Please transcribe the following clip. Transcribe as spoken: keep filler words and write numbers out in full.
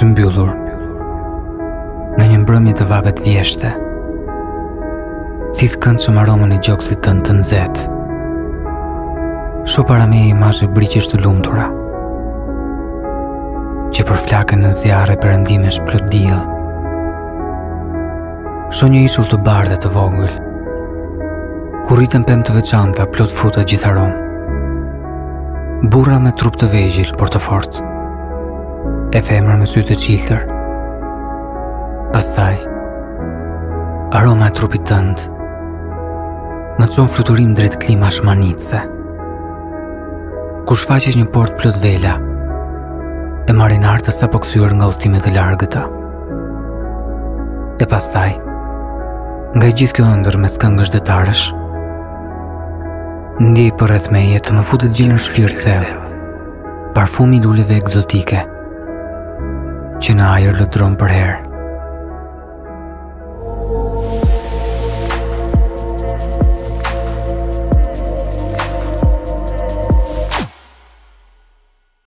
së mbyllur në një mbrëmje të vagët vjeshte. Thith këndshëm aromën e gjoksit tënd të nxehtë. Shoh para me imazhe briqesh të lumtura, që përflaken në zjarre perëndimesh plot diell. Shoh një ishull të bardhë të vogël, ku rriten pemë të veçanta plot fruta gjitharomë. Burra me trup të vegjël por të fortë, e femër me sy të qiltër. Pastaj, aroma e trupit tënd më çon fluturim drejt klimash manitse. Kur shfaqesh një port plot vela, e marinartë sapo kthyer nga udhëtime të largëta. E pastaj, nga gjithë kjo ëndër me këngësh detarësh, ndjej përreth meje të më futet gjilë në shpirt thellë, parfumi luleve ekzotike, që në ajër lëndron për herë.